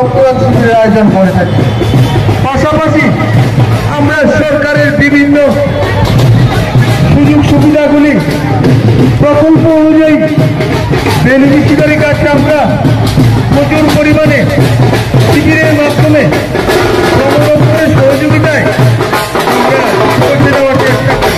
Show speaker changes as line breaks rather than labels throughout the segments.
রক্তদান শিবিরের আয়োজন করে থাকি। পাশাপাশি আমরা সরকারের বিভিন্ন সুযোগ সুবিধাগুলি প্রকল্প অনুযায়ী বেনিফিশিয়ারি কাছে আমরা প্রচুর পরিমাণে শিবিরের মাধ্যমে কর্মদপ্তরের সহযোগিতায় আমরা পৌঁছে দেওয়ার চেষ্টা করি।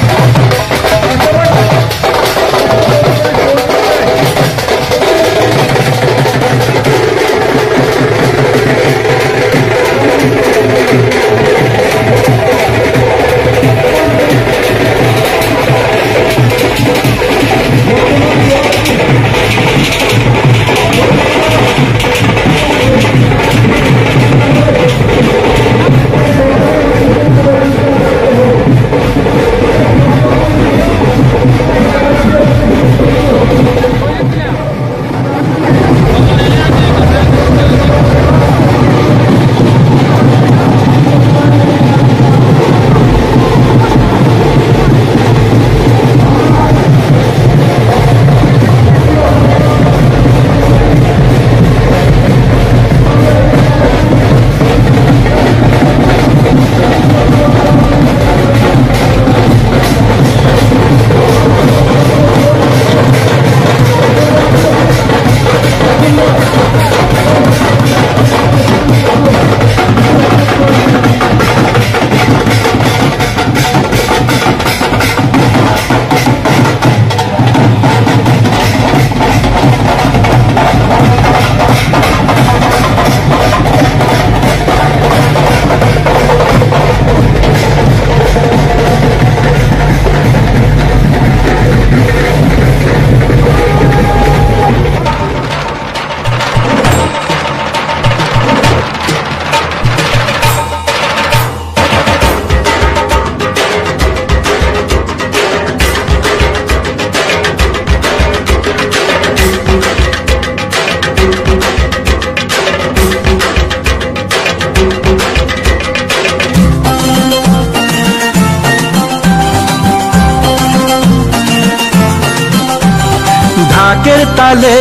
ঢাকের তালে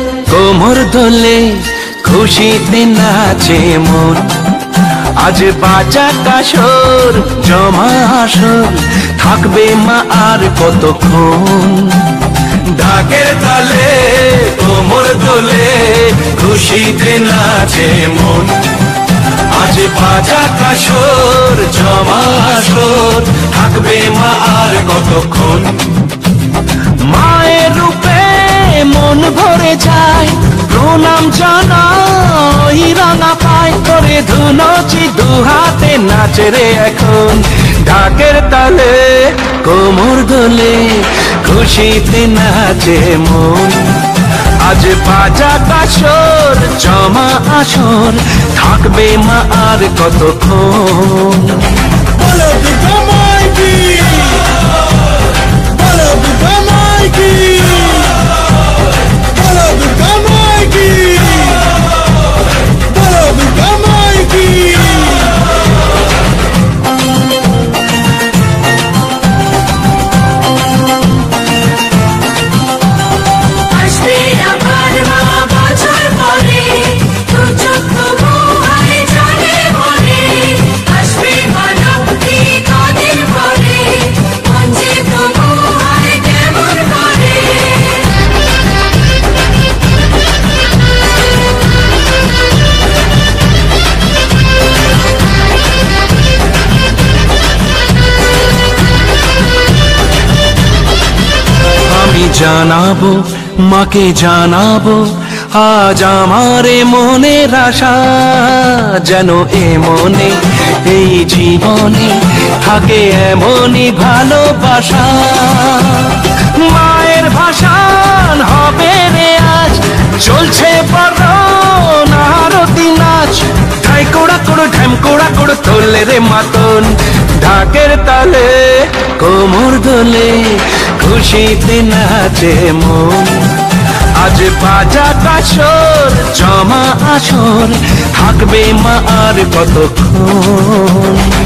কোমর দোলে খুশিতে নাচে মন। আজ বাজা কাসর জমা আসর থাকবে মা আর কতক্ষণ। ঢাকের তালে কোমর দোলে খুশিতে নাচে মন। আজ বাজা কাসর জমা আসর থাকবে মা আর কতক্ষণ। মায়ের রূপে মন ভরে যায় প্রণাম জানাই রাঙা পায় করে ধুনচি দুহাতে নাচে রে এখন। ঢাকের তালে কোমর দোলে খুশিতে নাচে মন। আজ বাজা কাসর জমা আসর থাকবে মা আর কতক্ষণ।
বলো দুর্গা মাই কি, বলো দুর্গা মাই কি, বলো দুর্গা মাই কি, বলো দুর্গা মাই কি।
জানাবো মাকে জানাবো আজ আমারে মনের আশা। যেন এ মনে এই জীবনে থাকে এমনই ভালোবাসা। মায়ের ভাষান হবে রে আজ চলছে বরণ আরতি নাচ। ঢাই কোড়া কোড়ো ঢ্যাম কোড়া কোড়ো তোলে রে মাতন। ঢাকের তালে কোমর দোলে খুশিতে নাচে মন। আজ বাজা কাসর জমা আসর থাকবে মা আর কতক্ষণ।